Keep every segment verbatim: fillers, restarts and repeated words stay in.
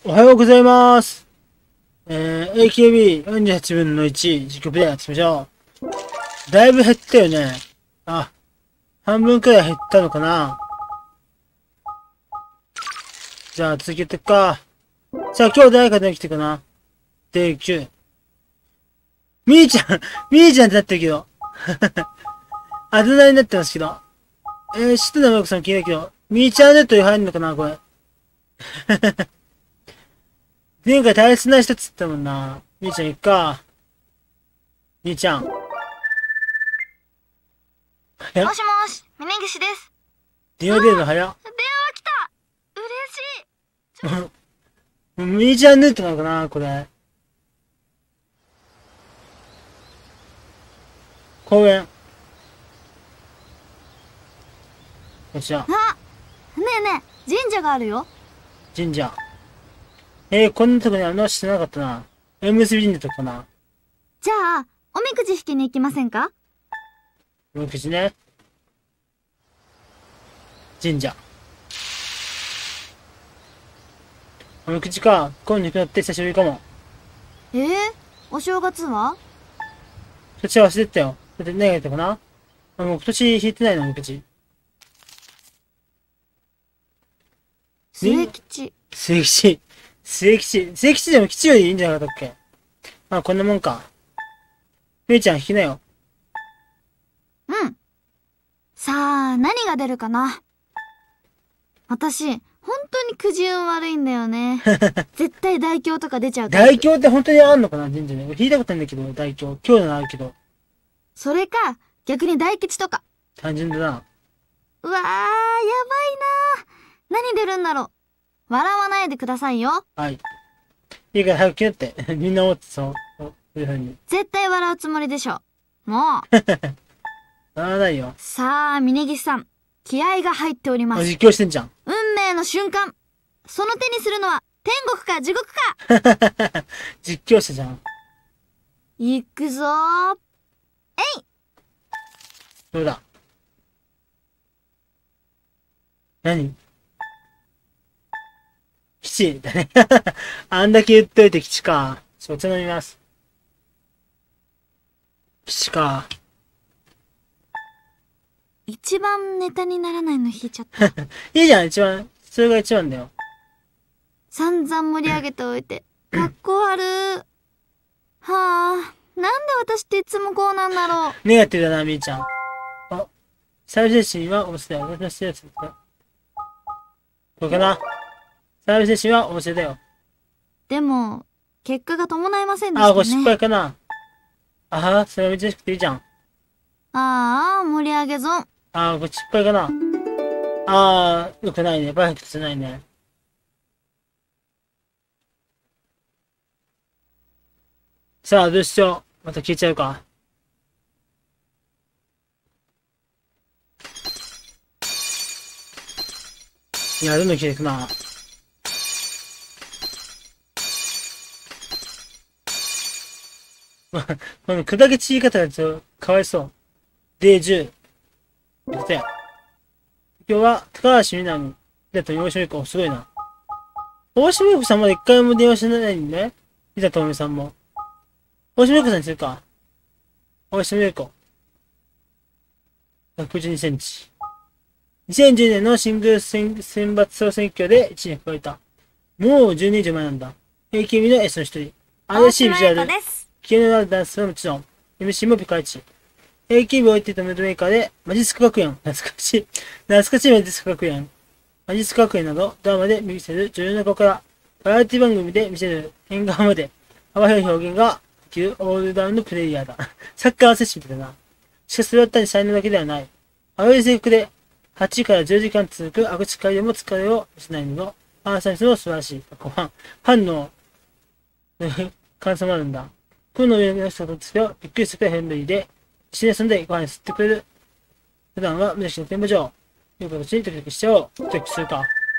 おはようございます。えー、エーケービーよんじゅうはち 分のいち、実況プレイやってみましょう。だいぶ減ったよね。あ、半分くらい減ったのかな。じゃあ続けていくか。さあ今日誰か出てきてかな。デイきゅう。みーちゃんみーちゃんってなってるけど。あだ名になってますけど。えー、知ってたの僕さん聞いたけど。みーちゃんネットに入るのかなこれ。前回大切な人っつったもんな。みーちゃん行くか。みーちゃん。早っ。 もしもし、峯岸です。 電話出るの早っ。 電話来た。嬉しい。 ミニチュアヌートなのかなこれ。公園。よっしゃ。 あ、ねえねえ、神社があるよ。 神社。えー、こんなとこにあるの知らなかったな。縁結び神社とかかな。 じゃあ、おみくじ引きに行きませんか？ おみくじね。神社。おみくじか。今度行くのって久しぶりかも。 えー、お正月は？ そっちは忘れてたよ。だって何が言ったかなあ、もう今年引いてないの、おみくじ。 末吉。 末吉。末吉。末吉でも吉よりいいんじゃなかったっけ。あ、こんなもんか。みーちゃん引きなよ。 うん。さあ、何が出るかな。私、本当にくじ運悪いんだよね。絶対大凶とか出ちゃうタイ大プ。 凶って本当にあんのかな神社ね。引いたことないんだけど、大凶。今日ならあるけど。 それか、逆に大吉とか。 単純だな。 うわー、やばいなー。何出るんだろう。笑わないでくださいよ。 はい。いいから早く来なって。みんな思ってそう。そういう風に。 絶対笑うつもりでしょ。もう。 ならないよ。 さあ、峯岸さん。気合が入っております。 実況してんじゃん。 運命の瞬間。その手にするのは天国か地獄か。 実況者じゃん。 行くぞー。えい。 どうだ。何基地だね。あんだけ言っといて基地か。ちょ、お茶飲みます。基地か。 一番ネタにならないの引いちゃった。 いいじゃん、一番。それが一番だよ。 散々盛り上げておいて。かっこ悪ー。はあ、なんで私っていつもこうなんだろう。 ネガティブだな、みーちゃん。あ、サービス精神は面白い。私のしてるやつだ。これかな。サービス精神は面白いだよ。 でも、結果が伴いませんでしたね。 あ、これ失敗かな。あは、それは珍しくていいじゃん。 ああ、盛り上げ損。 あー、これ失敗かな。あー、よくないね。バイクじゃないね。さあ、どうしよう。また消えちゃうか。いや、どんどん消えていくな。この砕け散り方がちょっとかわいそう。デイじゅう。やったよ。今日は高橋みなみ。だと大島優子、すごいな。大島優子さんまで一回も電話してないんでね。いざとめさんも。大島優子さんにするか。大島優子。ひゃくごじゅうにセンチ。にせんじゅうねんのシングル選選抜総選挙でいちねん超えた。もうじゅうねん以上前なんだ。エーケービー の S の一人。怪しいビジュアル。気のあるダンスはもちろん。エムシー もピカイチ。エーケービー を置いていたムードメーカーで、マジスク学園。懐かしい。懐かしいマジスク学園。マジスク学園など、ドラマで見せる女優の子から、バラエティ番組で見せる変顔まで、幅広い表現ができるオールラウンドプレイヤーだ。サッカー選手みたいだな。しかしそれは単に才能だけではない。青い制服で、はちじからじゅうじかん続くアグチ会でも疲れをしないの。ファンサービスも素晴らしい。ファン、ファンの感想もあるんだ。雲の上の人とつをびっくりするくらいヘンリーで、一年住んでご飯に吸ってくれる。普段は無邪気な展望場。いう形にドキドキしちゃおう。ドキドキするか。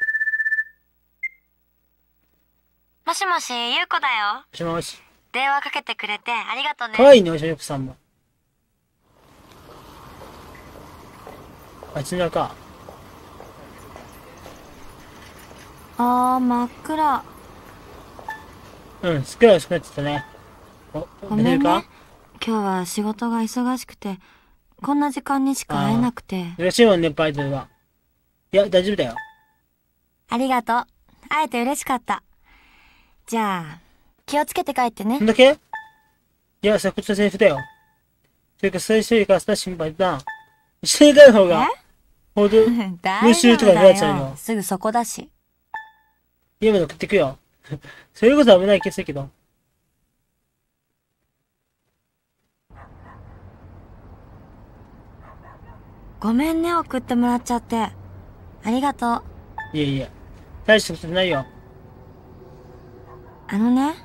もしもし、ゆうこだよ。 もしもし。 電話かけてくれてありがとね。 かわいいね、おしまよくさんも。あちらか。 あー、真っ暗。 うん、すっかり遅くなっちゃったね。お、 ごめんね。今日は仕事が忙しくて、こんな時間にしか会えなくて。 嬉しいもんね、バイトは。いや、大丈夫だよ。 ありがとう。会えて嬉しかった。じゃあ、気をつけて帰ってね。 そんだけ？いや、そこっちのセリフだよ。それか、最初よりかした心配だな。一緒に帰る方が、ほど、無臭とかになっちゃうよ。 すぐそこだし。 家まで送ってくよ。それこそ危ない気がするけど。 ごめんね、送ってもらっちゃって。ありがとう。 いえいえ。大したことないよ。 あのね。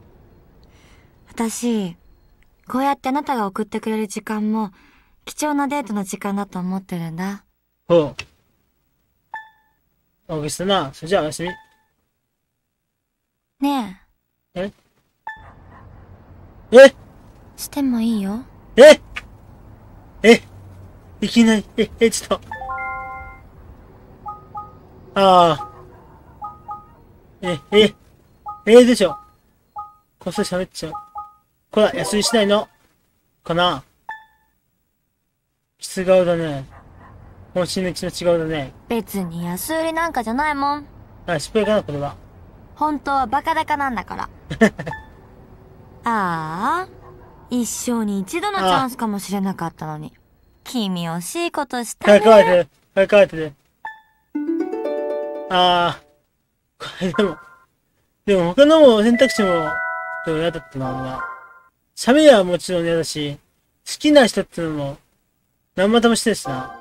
私、こうやってあなたが送ってくれる時間も、貴重なデートの時間だと思ってるんだ。 ほう。大げさな。それじゃあおやすみ。 ねええしてもいいよ。 ええいきなり、え、え、ちょっと。ああ。え、え、えでしょ。こっそり喋っちゃう。こら、安いしないの。かな。キス顔だね。本心の一の違うだね。 別に安売りなんかじゃないもん。 あ、失敗かな、これは。 本当はバカ高なんだから。ああ、一生に一度のチャンスかもしれなかったのに。君惜しいことしたね。 はい、乾いてる。はい、乾いてる。ああ、これでも、でも他のも選択肢も、ちょっと嫌だったな、俺は。喋りはもちろん嫌だし、好きな人ってのも、何またもしてるしな。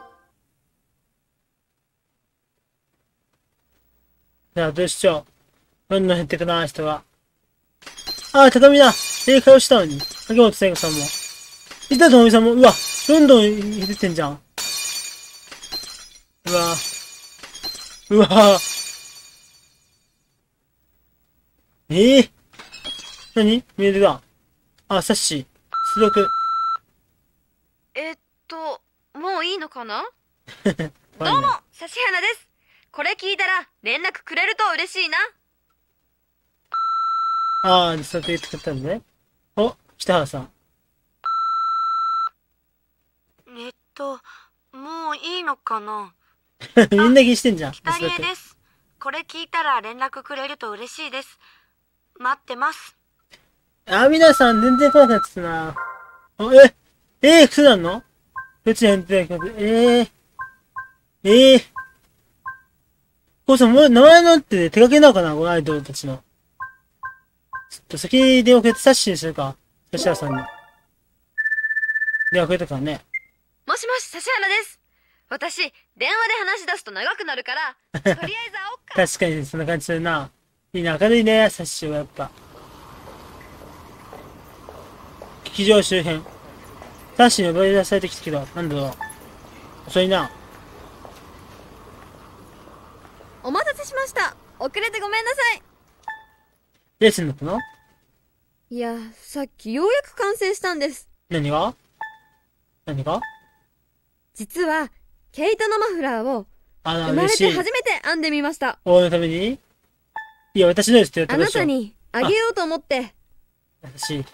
じゃあ、どうしよう。どんどん減ってくな、人が。ああ、高見だ。正解をしたのに。秋元聖子さんも。板智美さんも、うわ、どんどん減ってんじゃん。うわうわええー、何メールだ。あ、サッシー。出力。 えっと、もういいのかなどうも、指原です。これ聞いたら連絡くれると嬉しいな。 ああ、そうやって言ってくれたんだね。お、北原さん。 えっと、もういいのかなみんな気にしてんじゃん。 北理恵です。これ聞いたら連絡くれると嬉しいです。待ってます。 あ、皆さん全然来なくなってたな。お、え、えー、普通なのどっちに入ってないか、えー、えー。こうさん、もう名前のって手書きなのかなこのアイドルたちの。ちょっと先に電話くれてサッシーにするか。指原さんに。電話くれたからね。 もしもし、指原です。私、電話で話し出すと長くなるから、とりあえず会おっか。 確かにそんな感じするな。いいね、明るいね、サッシーはやっぱ。劇場周辺。サッシーに呼ばれ出されてきたけど、なんだろう。遅いな。 お待たせしました。遅れてごめんなさい。 レースになったの？ いや、さっきようやく完成したんです。 何が？何が？ 実は、毛糸のマフラーを、生まれて初めて編んでみました。 応援のために？いや、私のですって言ったあなたにあげようと思って。 私。どうで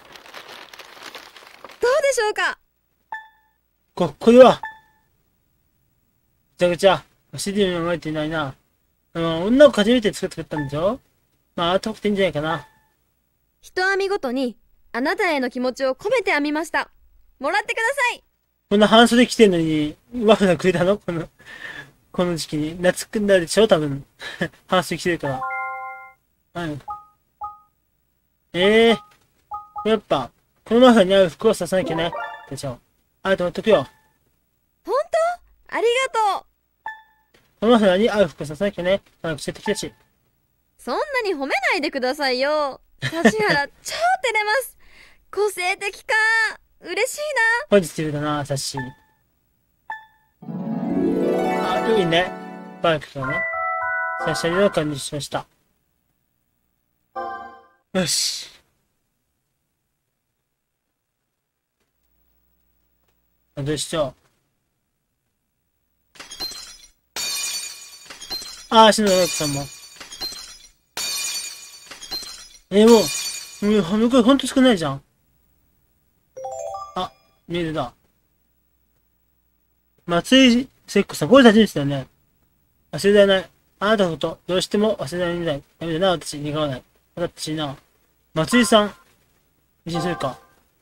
しょうか？ こ、これは、ぐちゃぐちゃ。シーディー に考えていないな。あの、女の子初めて作ってくれたんでしょ？まあ、あとくていいんじゃないかな。 一編みごとに、あなたへの気持ちを込めて編みました。もらってください。 こんな半袖着てんのに、マフラーくれたのこの、この時期に。夏くんだでしょ多分。半袖着てるから。はい。ええー。やっぱ、このマフラーに合う服をささなきゃね。でしょ。あと持っとくよ。 ほんと？ありがとう。 このマフラーに合う服をささなきゃね。あの、癖的だし。 そんなに褒めないでくださいよ。指原、超照れます。個性的か。嬉しいな。 ポジティブだな、サッシー。あ、いいね。バイクがね。最初にの感じしました。よし。あ、どうしよう。あー、篠田さんも。えー、もう、 うん、向こうほんと少ないじゃん。あ、メールだ。松井聖子さん、これ初めてだよね。忘れられない。あなたのこと、どうしても忘れられない。ダメだな、私、願わない。分かってほしいな。松井さん、返信するか。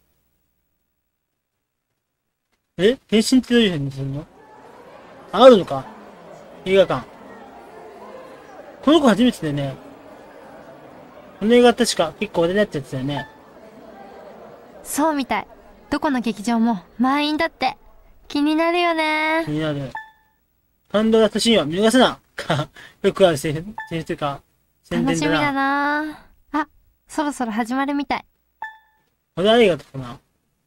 え返信ってどういう風にするの？あ、あるのか映画館。この子初めてだよね。この映画確か結構話題になったやつだよね。 そうみたい。どこの劇場も満員だって。気になるよね。 気になる。感動だったシーンは見逃すなか、よくあるセリフ、セリフというか、宣伝だな。 楽しみだなあ、そろそろ始まるみたい。 ホラー映画とかな。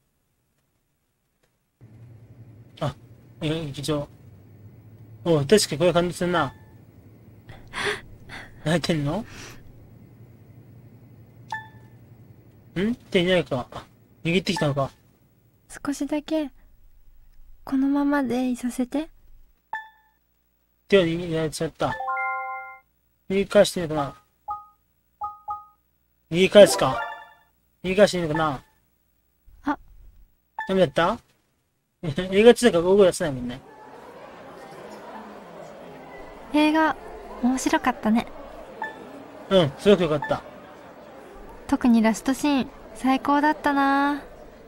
あ、映画劇場。おう、確かにこれ感動するな。泣いてんの？ん手いないか。握ってきたのか。 少しだけ、このままでいさせて。 手を握られちゃった。握り返していいのかな。握り返すか。握り返していいのかな。 あ、 ダメだった映画中だから大声出せないもんね。 映画、面白かったね。 うん、すごくよかった。 特にラストシーン、最高だったな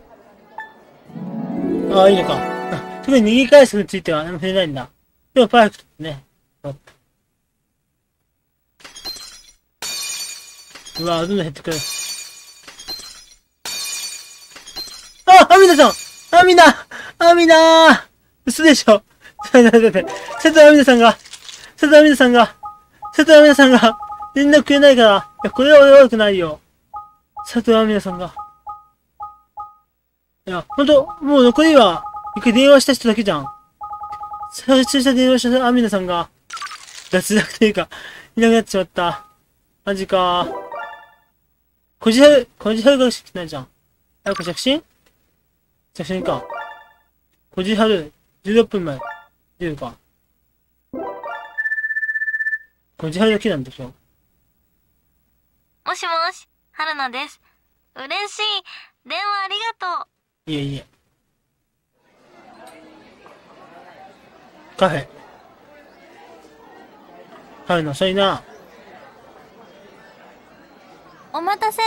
ああ、いいのか。あ、特に握り返すについては何も触れないんだ。でもパーフェクトね。うわ、どんどん減ってくる。あ、アミナさんアミナアミナー嘘でしょだって、だって、佐藤アミナさんが、佐藤アミナさんが、佐藤アミナさんが、連絡くれないから、いや、これは俺悪くないよ。佐藤アミナさんが。いや、ほんと、もう残りは、一回電話した人だけじゃん。最初した電話したアミナさんが、脱落というか、いなくなってしまった。マジかー。こじはる、こじはるがしくないじゃん。あ、これ着信着信か。こじはる、じゅうろっぷんまえ。出るか。こじはるだけなんでしょ。 もしもし、春菜です。嬉しい。電話ありがとう。 いえいえ。カフェ。春の遅いな。 お待たせ。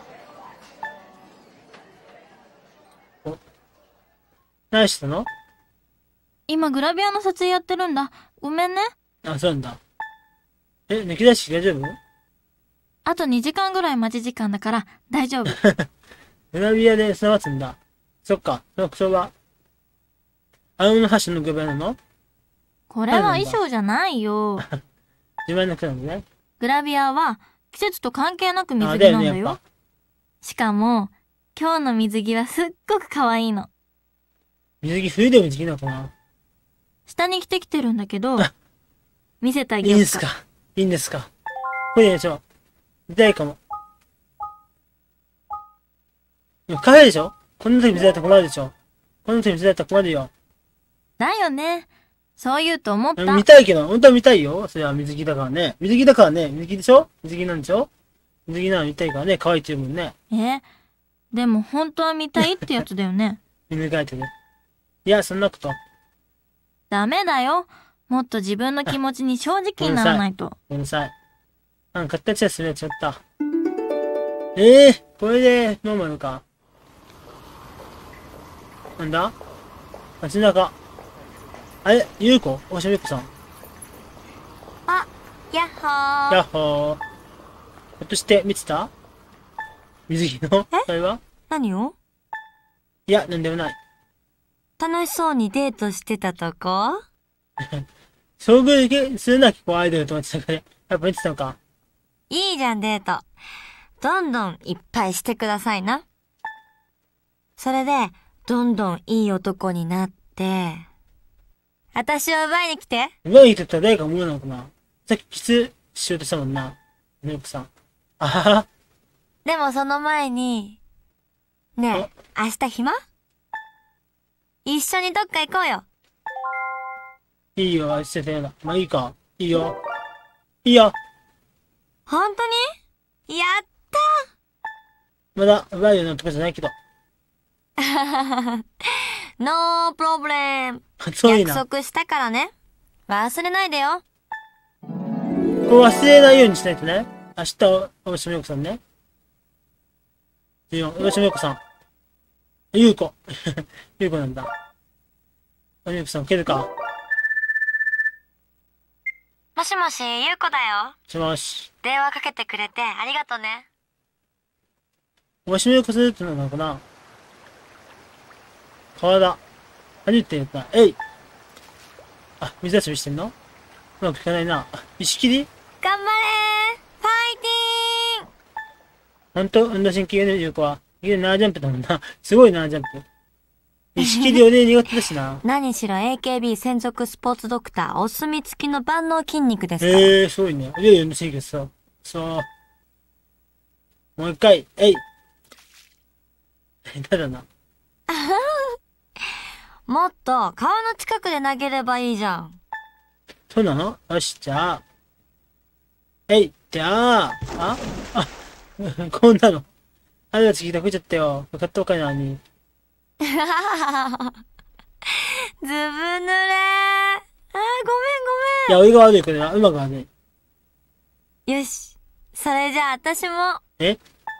お。何してたの？ 今グラビアの撮影やってるんだ。ごめんね。 あ、そうなんだ。え、抜き出し大丈夫？ あとにじかんぐらい待ち時間だから大丈夫。 グラビアで砂待つんだ。そっか、そのクソは。あのハッシュのグラビアなの？ これは衣装じゃないよ。 自前の服なんだね。 グラビアは季節と関係なく水着あ、だよね、 なんだよ。 やっぱ。 しかも、今日の水着はすっごく可愛いの。 水着、冬でも水着なのかな？ 下に着てきてるんだけど、見せてあいげようか。 いんですか？いいんですか？これでしょ。痛いかも。でもカフェでしょ？こんな時水だったら困るでしょ。こんな時水だったら困るよ。 だよね。そう言うと思った。 見たいけど、本当は見たいよ。それは水着だからね。水着だからね。水着でしょ？水着なんでしょ？水着なの見たいからね。可愛いって言うもんね。 えでも本当は見たいってやつだよね。 見抜かれてる。いや、そんなこと。 ダメだよ。もっと自分の気持ちに正直にならないと。 ごめんなさい。なんか勝手にするやつやった。ええー、これでノーマルか。なんだ？街中。あれ、ゆうこ？大島ゆうこさん。 あ、やっほー。 やっほー。ひょっとして見てた？水着のそれは？ 何を？ いや、なんでもない。 楽しそうにデートしてたとこ？ 遭遇するな、結構アイドルと思ってたから、やっぱ見てたのか。 いいじゃん、デート。どんどんいっぱいしてくださいな。それで、どんどんいい男になって、私を奪いに来て。 奪いに来てたら誰か思うのかな？さっきキスしようとしたもんな。ゆうこさん。あはは。 でもその前に、ねえ、明日暇？一緒にどっか行こうよ。 いいよ、愛してたような。まあいいか。いいよ。いいよ。 本当に？やったまだ奪うような男じゃないけど。 ノープロブレム。 そういいな。 約束したからね。忘れないでよ。 こう忘れないようにしないとね。明日、大島優子さんね。じゅうよん、大島優子さん。優子。優子なんだ。大島優子さん、受けるか。 もしもし、ゆうこだよ。 しもし。 電話かけてくれてありがとね。 大島優子するってのかな。川田。何言ってんやった。えい。あ、水遊びしてんの？うまくいかないな。あ、石切り？ 頑張れーファイティーン。 ほんと、運動神経の優子は。いきなりななジャンプだもんな。すごいななジャンプ。石切り俺苦手だしな。 何しろ エーケービー 専属スポーツドクターお墨付きの万能筋肉ですから。 ええー、すごいね。いやいや、運動神経さ。そう。もう一回、えい。下手だな。 もっと川の近くで投げればいいじゃん。 そうなの？よし、じゃあ。えい、じゃあ、ああ、こんなの。あれが次食べちゃったよ。買ったばかりなのに。 ずぶ濡れー。あー、ごめんごめん。 いや、俺が悪い、これは。うまくはね。 よし。それじゃあ私も。 え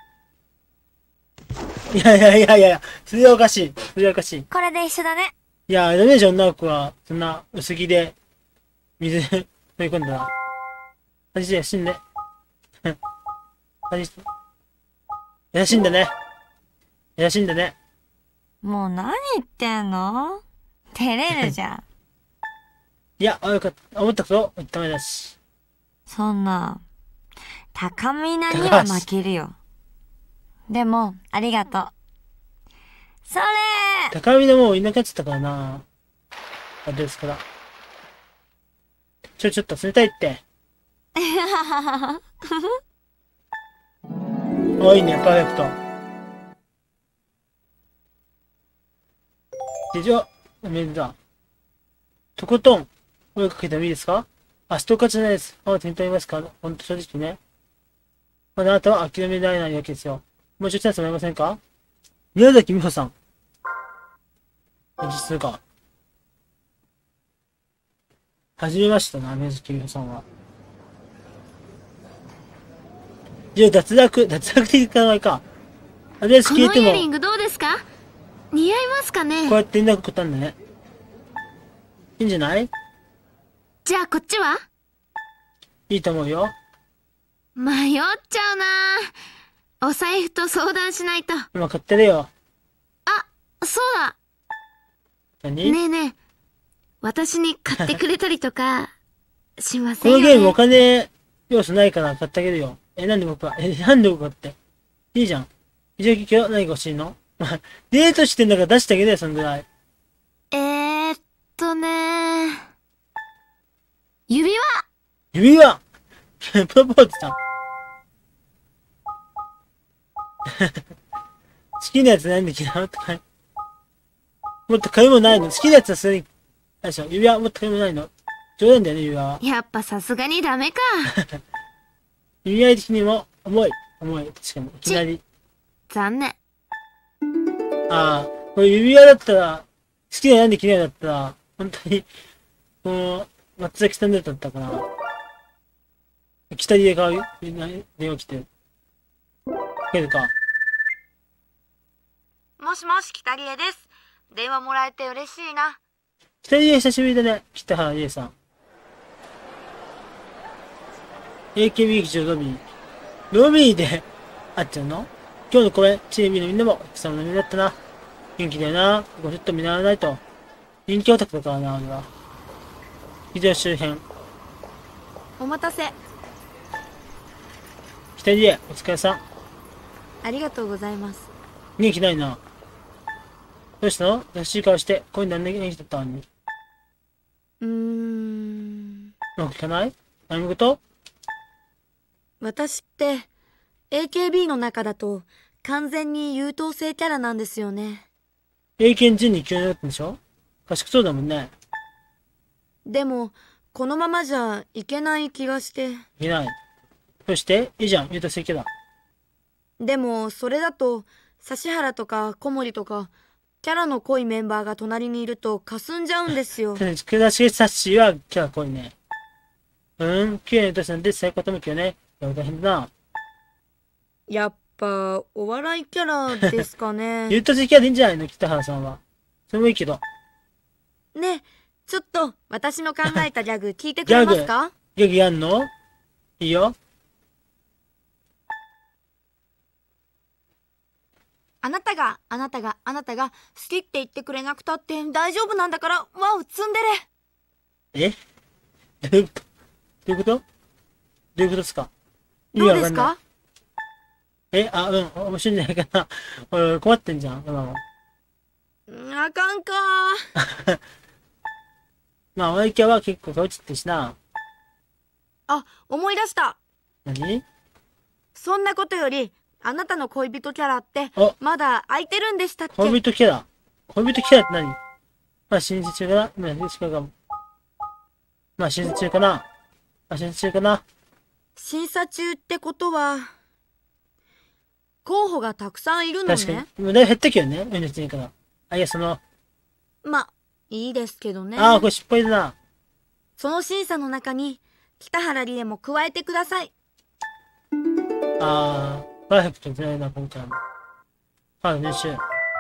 いやいやいやいや、それはおかしい。それはおかしい。 これで一緒だね。 いや、ダメでしょ、女の子は。そんな薄着で、水、取り込んだら。マジで死んで。マジで。優しいんだね。優しいんだね。 もう何言ってんの？照れるじゃん。 いや、よかった。思ったこと言っためだし。 そんな、高みなには負けるよ。でも、ありがとう。それー。 高見のもういなくなっちゃったからな。あれですから。ちょ、ちょっと冷たいって。お、いいね、パーフェクト。で、じゃあ、おめでと。とことん、声かけてもいいですか？あ、ストーカーじゃないです。あ、手に取りますか？ほんと正直ね。まだあなたは諦められないわけですよ。もう一度チャンスもらえませんか？宮崎美穂さん。実数か。はじめましたな、宮崎美穂さんは。じゃあ、脱落、脱落的考えか。あれ、 このイヤリングどうですか？似合いますかね？ こうやって連絡取ったんだね。いいんじゃない？ じゃあこっちはいいと思うよ。 迷っちゃうな。お財布と相談しないと。 今買ってるよ。 あ、そうだ。 何？ ねえねえ。私に買ってくれたりとか、しませんよね。 このゲームお金要素ないから買ってあげるよ。え、なんで僕は、え、なんで僕はって。いいじゃん。以上聞くよ。何が欲しいの？デートしてんだから出してあげるよ、そんぐらい。 えーっとね指輪！ 指輪プロポーズさん。好きなやつなんで嫌うとか。もっと買い物ないの？好きなやつはそれに、あれでしょ、指輪もっと買い物ないの？冗談だよね、指輪は。 やっぱさすがにダメか。 指輪的にも重い。重い。確かに。いきなり。 残念。 ああ、これ指輪だったら、好きななんで嫌いだったら、本当に、この、松崎さんだったかな。北家買うよ。電話来て。かけるか。 もしもし、北リエです。電話もらえて嬉しいな。 北家久しぶりだね。北原理恵さん。エーケービー 劇場ロビー。ロビーで会っちゃうの？今日の公演、チームのみんなも、貴様のみだったな。元気だよな。ここちょっと見習わないと。人気オタクだからな、俺は。劇場周辺。 お待たせ。 北家、お疲れさん。 ありがとうございます。 元気ないな。どうしたの？優しい顔して、こういうの何で元気だったのに。 うーん。 うまくいかない？何事？ 私って エーケービー の中だと完全に優等生キャラなんですよね。 英検準に急になったんでしょ？賢そうだもんね。 でもこのままじゃいけない気がして。 いけない。そして、いいじゃん、優等生キャラ。 でも、それだと、指原とか小森とか、キャラの濃いメンバーが隣にいると霞んじゃうんですよ。 倉重サッシーはキャラ濃いね。うん、きゅうねんとしたんで最高と思うけどね。いや、大変だな。 やっぱ、お笑いキャラですかね。 優等生キャラでいいんじゃないの北原さんは。それもいいけど。 ね、ちょっと、私の考えたギャグ聞いてくれますか？ ギャグやんの？いいよ。 あなたが、あなたが、あなたが、好きって言ってくれなくたって大丈夫なんだから、わお、ツンデレ。 えどういうこと？どういうこと？どういうことですか？ どうですか？ え、あ、うん、面白いんじゃないかな。俺、困ってんじゃん、今も。 あかんかー。まあ、おいキャは結構顔ちってしな。 あ、思い出した。 何？ そんなことより、あなたの恋人キャラって、まだ空いてるんでしたっけ？ 恋人キャラ恋人キャラって何？まあ、審査中かな？まあ、審査中かも。まあ、審査中かな？まあ、審査中かな？ 審査中ってことは、候補がたくさんいるのね。 確かに。もうだいぶ減ったけどね。うん、別にいいから。あ、いや、その。 ま、いいですけどね。 ああ、これ失敗だな。 その審査の中に、北原理恵も加えてください。 ああ、パーフェクトじゃないな、今回も。はい、練習。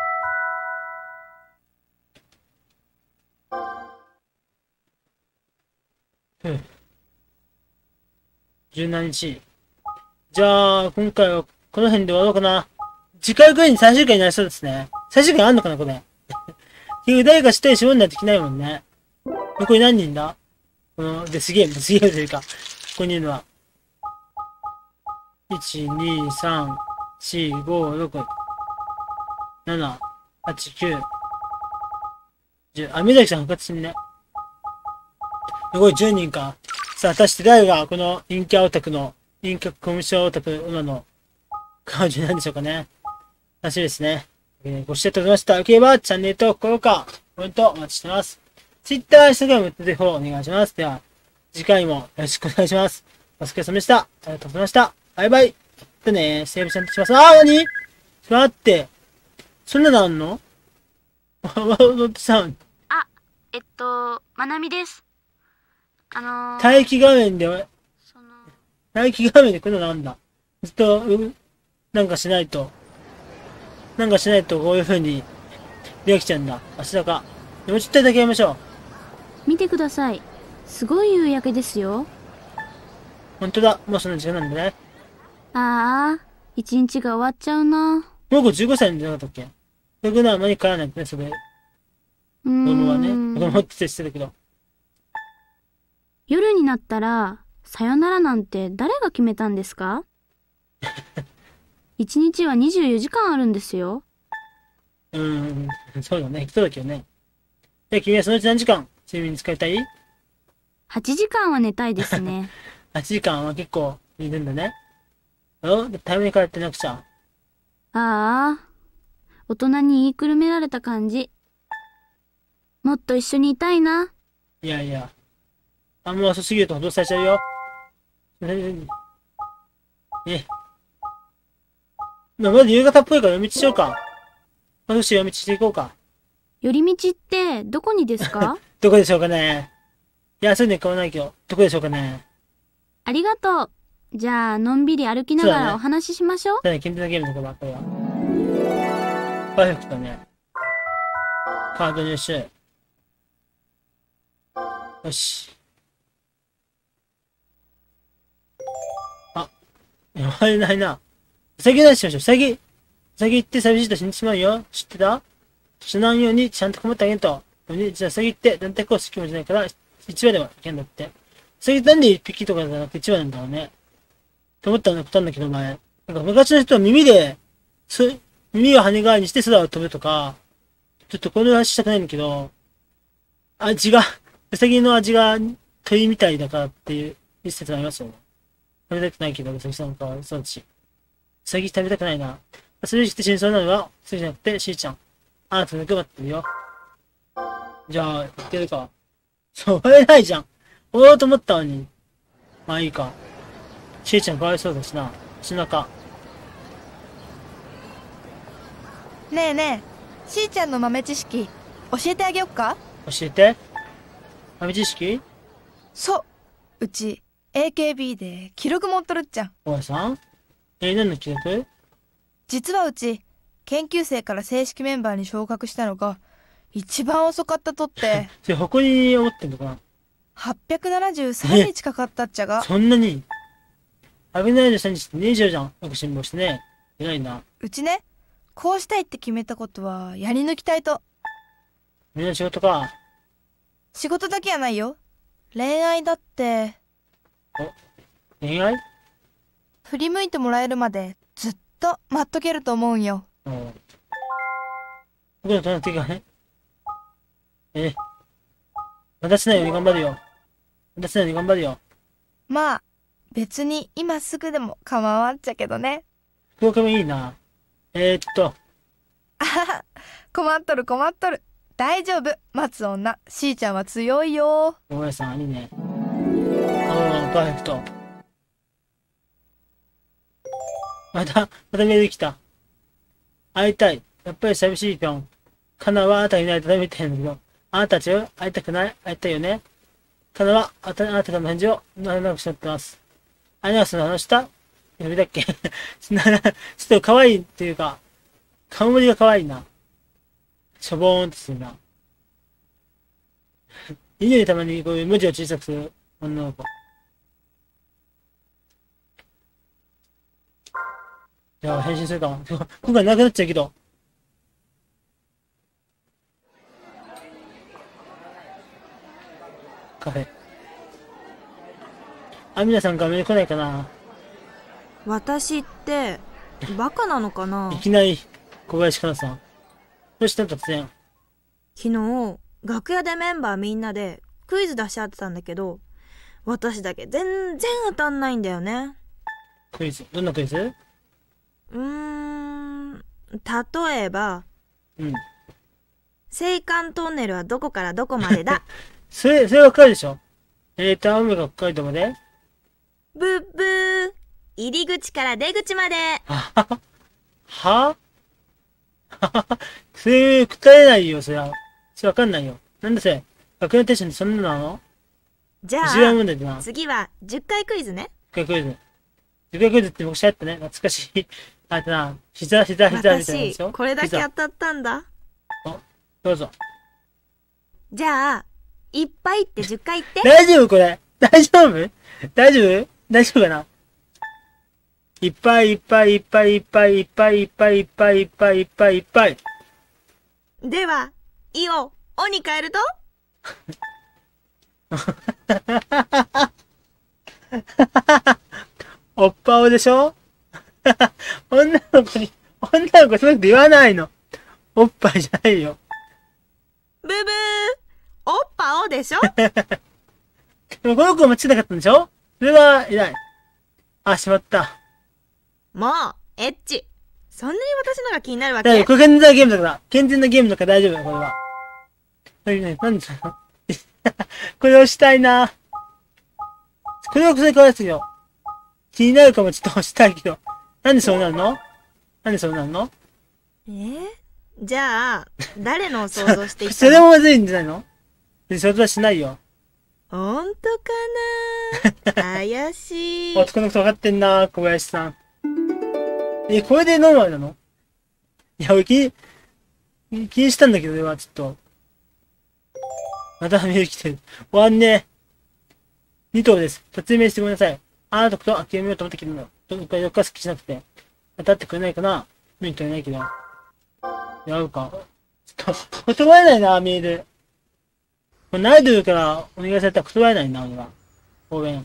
ふう。じゅうしちにち。じゃあ、今回はこの辺で終わろうかな。次回くらいに最終回になりそうですね。最終回あんのかな、これ。結局誰か知ったり絞んないといけないもんね。残り何人だ？この、デスゲーム、デスゲームというか、ここにいるのは。いち、に、さん、よん、ご、ろく、なな、はち、きゅう、じゅう。あ、水崎さん復活してんね。すごいじゅうにんか。さあ、果たして誰がこの陰キャオタクの、陰キャコミュ障オタク今の彼女なんでしょうかね。楽しみですね。ご視聴ありがとうございました。よければチャンネルと高評価、コメントお待ちしてます。Twitter、Instagram、ぜひフォローお願いします。では、次回もよろしくお願いします。お疲れ様でした。ありがとうございました。バイバイ。でね、セーブちゃんとします。あー、なに？待って。そんなのあんの？ワードサウンド。 あ、えっと、まなみです。あのー、 待機画面で、 その、 待機画面でこんなのあんだ。ずっと、う、なんかしないと。なんかしないとこういう風に、できちゃうんだ。明日か。でもちょっとだけやりましょう。見てください。すごい夕焼けですよ。 ほんとだ。もうそんな時間なんだね。 ああ、一日が終わっちゃうな。 もうこじゅうごさいじゃなかったっけ？僕のはあまり変わらないってね、それ。子供はね。子供って接してるけど。 夜になったら、さよならなんて誰が決めたんですか？一日はにじゅうよじかんあるんですよ。 うーん、そうだね。人だけどね。で、君はそのうち何時間睡眠に使いたい？ はちじかんは寝たいですね。 はち 時間は結構寝るんだね。おタイムに変わってなくちゃ。 ああ、大人に言いくるめられた感じ。もっと一緒にいたいな。 いやいや。あんま遅すぎると補導されちゃうよ。え。まあ、まず夕方っぽいから夜道しようか。私夜道していこうか。 寄り道ってどこにですか？ どこでしょうかね。いや、そういうの買わないけど、どこでしょうかね。 ありがとう。じゃあ、のんびり歩きながらお話ししましょう。 だね、健全なゲームのこばっかりは。パーフェクトね。カード入手。よし。あ、呼ばれないな。うさぎ出しましょう。うさぎ。うさぎって寂しいと死んでしまうよ。知ってた？死なんようにちゃんと困ってあげると。じゃあ、うさぎって団体コース気持ちないから、いちわではいけんだって。うさぎなんでいっぴきとかじゃなくていちわなんだろうね。と思ったのことなんだけど、前。なんか昔の人は耳で、そ、耳を羽代わりにして空を飛ぶとか、ちょっとこの話したくないんだけど、味が、うさぎの味が鳥みたいだからっていう説がありますよね。食べたくないけど、うさぎさんかわいそうだし。うさぎ食べたくないな。それにして真相なのは、そうじゃなくて、しーちゃん。あなたの欲張ってるよ。じゃあ、言ってるか。そう、えないじゃん。おろうと思ったのに。まあいいか。しーちゃんかわいそうだしな。背中。 ねえねえ、しーちゃんの豆知識教えてあげよっか。 教えて。豆知識。 そう、うち エーケービー で記録持っとるっちゃん。 大家さん。えー、何の記録？ 実はうち研究生から正式メンバーに昇格したのが一番遅かったとってそれ誇りに思ってんのかな。 はっぴゃくななじゅうさんにちかかったっちゃが。 そんなに危ないでさんにちってね以上じゃん。よく辛抱してね。偉いな。 うちね、こうしたいって決めたことはやり抜きたいと。 みんな仕事か。 仕事だけやないよ。恋愛だって。 恋愛？ 振り向いてもらえるまでずっと待っとけると思うんよ。 うん。僕の友達がね。え、私なように頑張るよ。私なように頑張るよ。 まあ別に今すぐでも構わんっちゃけどね。 福岡もいいな。えー、っと。 あはは、困っとる困っとる。大丈夫、待つ女。しーちゃんは強いよ。 大家さん、いいね。おー、パーフェクト。また、またメール来た。会いたい。やっぱり寂しいぴょん。カナはあなたいないとダメみたいなんだけど、あなたたちは会いたくない？会いたいよね。カナはあなたあなたからの返事をなくしちゃってます。アニャスの話した呼びだっけちょっと可愛いっていうか、顔文字が可愛いな。しょぼーんってするな。いいね、たまにこういう文字を小さくする女の子。じゃあ返信するか。今回なくなっちゃうけど。カフェ。あ、皆さん画面来ないかな。 私ってバカなのかないきなり小林かなさん。どうした突然。 昨日楽屋でメンバーみんなでクイズ出し合ってたんだけど、私だけ全然当たんないんだよね。 クイズ？どんなクイズ？ うーん、例えば、 うん。 青函トンネルはどこからどこまでだそれ、それわかるでしょ？えーと、青梅が北海道まで？ ブッブー、入り口から出口まで。 ははははそれ答えないよ、そりゃ。それわかんないよ。なんでそれ、学年テストにそんなのなの？ じゃいじらん問あ、 題だな。 次はじゅっかいクイズね。 じゅっかいクイズ。じゅっかいクイズって昔やったね。懐かしい。あったな。膝、膝、膝みたいなやつ私、 よ。 これだけ膝当たったんだ。 どうぞ。 じゃあ、いっぱいってじゅっかい言って。 大丈夫これ？大丈夫？大丈夫？大丈夫かな？いっぱいいっぱいいっぱいいっぱいいっぱいいっぱいいっぱいいっぱいいっぱいいっぱい。 では、いを、おに変えるとおっぱおでしょ女の子に、女の子そうやって言わないの。おっぱいじゃないよ。 ブブー、おっぱおでしょでもこの子間違なかったんでしょ？それは偉い。あ、しまった。 もう、エッチ。そんなに私のが気になるわけ？ 大丈夫。これ健全なゲームだから。健全なゲームだから大丈夫だよ、これは。何、何でそのこれをしたいな。これはそれからですよ。気になるかもちょっと押したいけど。なんでそうなるの？なんでそうなるの？ えー、じゃあ、誰のを想像していったその？ れもまずいんじゃないの？想像はしないよ。 ほんとかな怪しい。 男の子分かってんな、小林さん。え、これでノーマルなの？いや、俺気に、気にしたんだけど、俺はちょっと。またメール来てる。終わんね。に頭です。突明してごめんなさい。あなたと諦めようと思ったけど、どっかどっか好きじゃなくて。当たってくれないかな？無理と言えないけど。やるか。ちょっと、断れないな、メール。これ、ナイドルからお願いされたら断れないな、俺は。応援。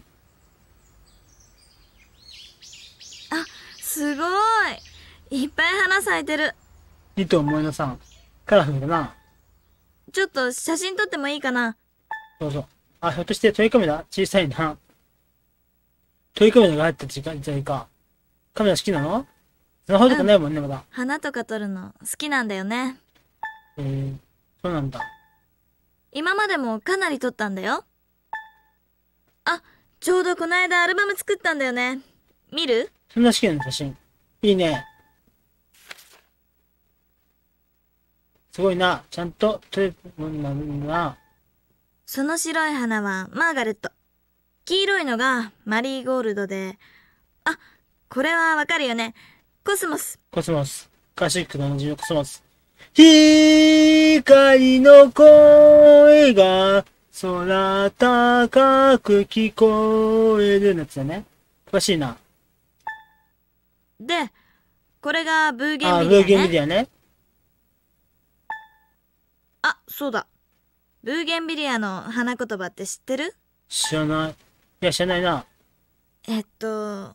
あ、すごい。いっぱい花咲いてる。 に頭萌えのさん。カラフルだな。 ちょっと写真撮ってもいいかな？ そうそう。あ、ひょっとしてトイカメラ小さいな。トイカメラが入った時間じゃいいか。カメラ好きなの？スマホとかないもんね、まだ。 花とか撮るの好きなんだよね。 えー、そうなんだ。 今までもかなり撮ったんだよ。あ、ちょうどこの間アルバム作ったんだよね。見る？ そんな好きなの写真。いいね。 すごいな。ちゃんと取れるもんなんだな。 その白い花はマーガレット。黄色いのがマリーゴールドで、あ、これはわかるよね。コスモス。 コスモス。クラシックの同じのコスモス。光の声が空高く聞こえるやつだね。詳しいな。 で、これがブーゲあ、 ンビリアね。 ブーゲンビリアね。 あ、そうだ。ブーゲンビリアの花言葉って知ってる？ 知らない。いや、知らないな。 えっと、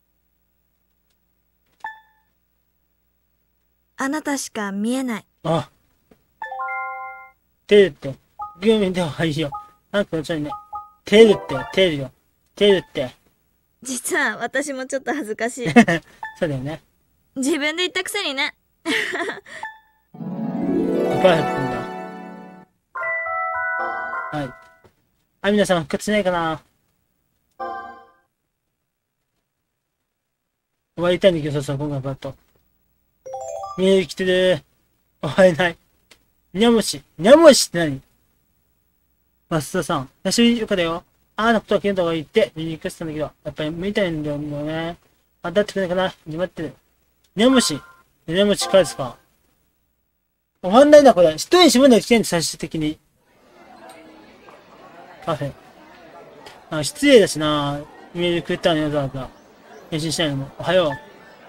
あなたしか見えない。 あ。照るって。グーメンではいいよ。なんかちょいね。照るって、照るよ。照るって。 実は私もちょっと恥ずかしい。 そうだよね。 自分で言ったくせにね。 パーフェクトだ。はい。あ、皆さん復活しないかな？終わりたいんだけど、そうそう、今回パッと。メール来てる。終われない。にゃもし。にゃもしって何？マスターさん。久しぶりよかだよ。あーのことは聞いた方がいいってリクエストしたんだけど、やっぱり見たいんだよね。あ、だってくれないかな？始まってる。にゃもし。にゃもし返すか。終わんないな、これ。一人に絞んないといけないんだ、最終的に。パフェ。あ、失礼だしな。メールくれたのよ、わざわざ。返信しないのも。おはよう。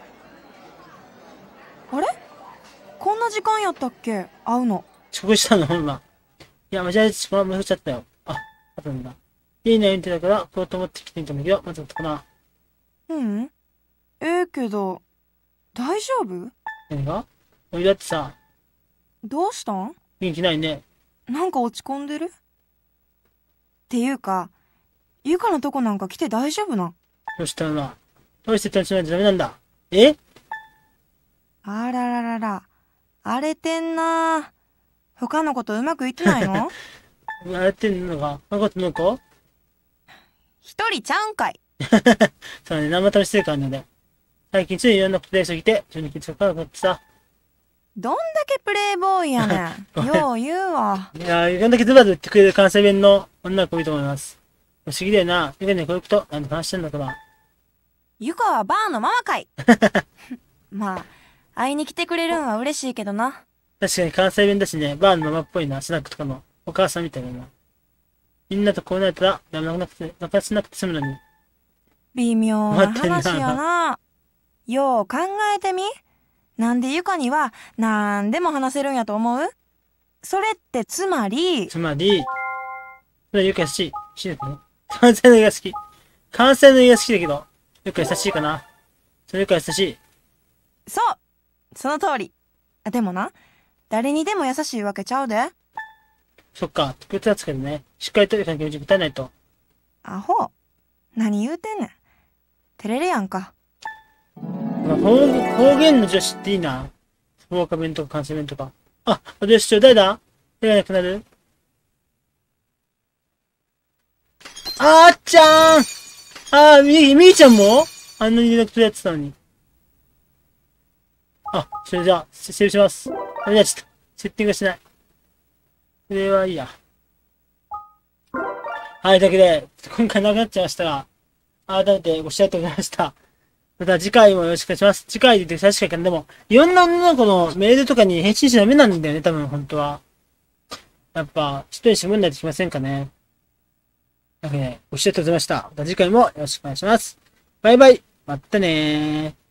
あれこんな時間やったっけ会うの。 遅刻したの、今。いや、間違えてしまう、ちゃったよ。あ、あったんだ。いいね、見てたから、こうと思って来てみたんだけど、まずだったかな。 うん。ええけど、大丈夫？ 何が？俺だってさ、 どうしたん？ 元気ないね。 なんか落ち込んでる？っていうか、ゆかのとこなんか来て大丈夫なん？ どうしたのな。どうして楽しまないとダメなんだ。え？ あらららら、荒れてんな。他のことうまくいってないの？ やれてんのか？なことの子？ 一人ちゃうんかい。 そうね、生試してるからね。最近ついいろんなことやりすぎて、自分に気づかなかったさ。 どんだけプレイボーイやねん。よう言うわ。 いやー、いろんだけズバズバ言ってくれる関西弁の女の子いいと思います。不思議だよな。ゆかね、こういうこと、なんで話してんだから。 ゆかはバーのママかい。まあ、会いに来てくれるんは嬉しいけどな。 確かに関西弁だしね、バーのママっぽいな、スナックとかのお母さんみたいだな。みんなとこうなったら、やめなくて、仲良しなくて済むのに。 微妙な話やな。よう考えてみ。なんでゆかにはなんでも話せるんやと思う？それってつまり、 つまり、それよく優しい。しいですね。関西の映画好き。関西の映画好きだけど、よく優しいかな。それよく優しい。 そうその通り。でもな、誰にでも優しいわけちゃうで。 そっか、特別扱いでね。しっかりと関係を答えないと。 アホ。何言うてんねん。照れるやんか。 まあ、方方言の女子っていいな。福岡弁とか関西弁とか。あ、女子長誰だ？誰がなくなる？あーっちゃーんあー、み、みーちゃんもあんなに連絡取り合ってたのに。あ、それじゃあ、セーブします。あれじゃあちょっと、セッティングしない。それはいいや。はい、というわけで、今回なくなっちゃいましたが、改めてご視聴ありがとうございました。また次回もよろしくお願いします。次回で確かにでも、いろんな女の子のメールとかに返信しちゃダメなんだよね、多分、本当は。やっぱ、一人絞んないといけませんかね。なんかね、ご視聴ありがとうございました。また次回もよろしくお願いします。バイバイ。またねー。